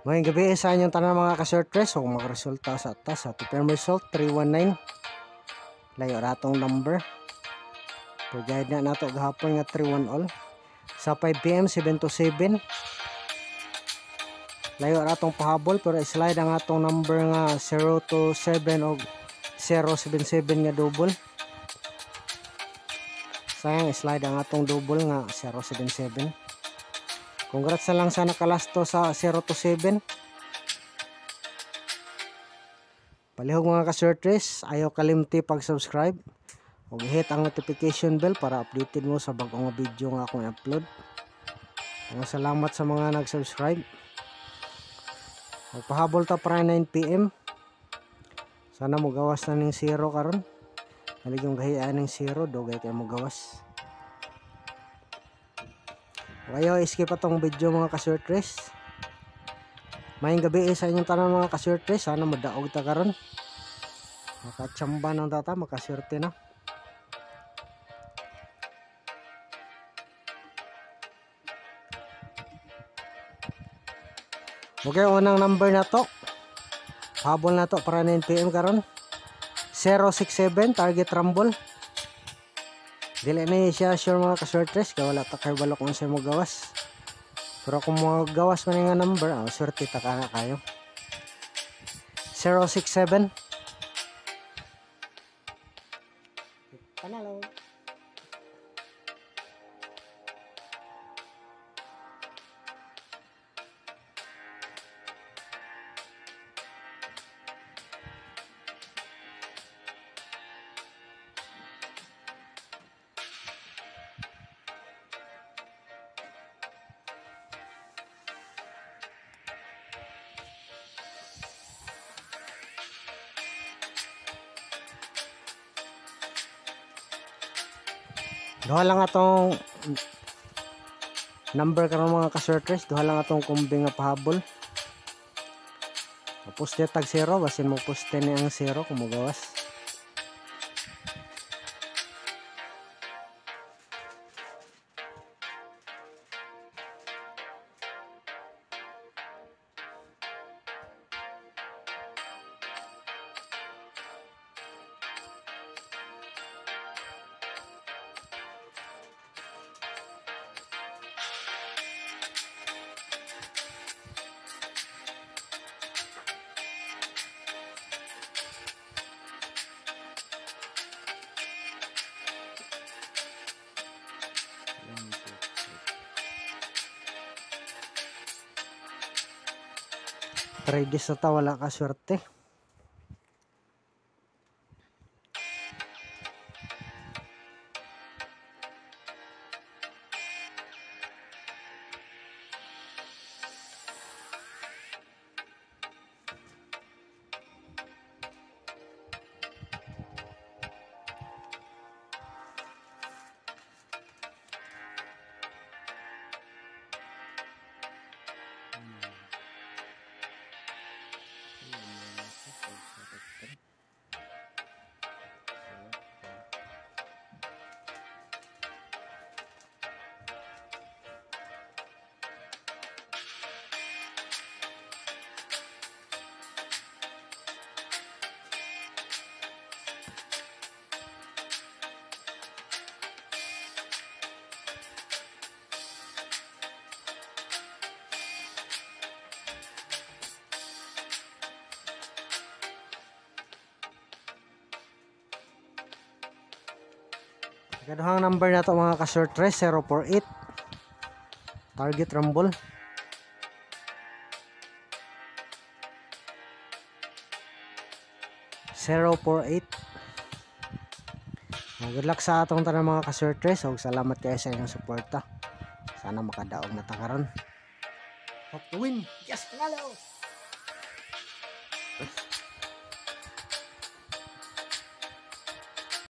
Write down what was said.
Ngayong gabi sa inyong tanan mga ka-shortress. So makaresulta sa atas sa firm result 319. Layo ratong number. Pag-guide na nato gahapon nga 3-1 all. Sa 5 PM 7 to 7. Layo ratong pahabol pero slide ang atong number nga 0 to 7 o 077 nga double. Sayang slide ang atong double nga 077. Congrats na lang sa nakalasto sa 0 to 7. Palihog mga ka-shortress, ayaw kalimti pag-subscribe. Huwag hit ang notification bell para updated mo sa bagong video nga akong upload. Salamat sa mga nag-subscribe. Magpahabol ta para 9 PM. Sana mo gawas na ng 0 karon. Halig yung gahiyaan ng 0, dugay kayo mo gawas. Ayaw skip atong video mga ka-shortress. Mayong gabi sa inyong tanan mga ka-shortress. Sana madaog ta karon. Makatsamba ng tata, makaswerte na. Okay, unang number na to. Habol na to para 9 PM karon. 067 target rumble. Dili na siya sure mga ka-shortress kaya wala ta kayo balok kung siya mo gawas. Pero kung mo gawas man nga number, swerte ta ka kayo. 067. Panalo. Duha lang atong number karon mga ka-shortress, duha lang atong kumbing nga pahabol. Poste tag 0 basin mo poste ni ang 0 kung magawas. Trades na ta, wala ka swerte. Kaduhang number na to mga ka-shortress 048 target rumble. Good luck sa atong tanang mga ka-shortress. Salamat kayo sa inyong suporta. Sana makadaog na ta karon. Hope to win. Yes, panalo!